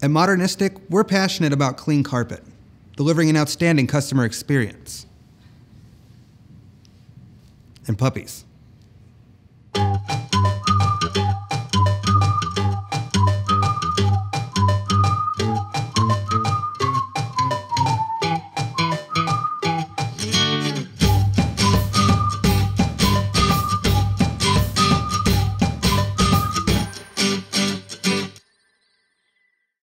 At Modernistic, we're passionate about clean carpet, delivering an outstanding customer experience. And puppies.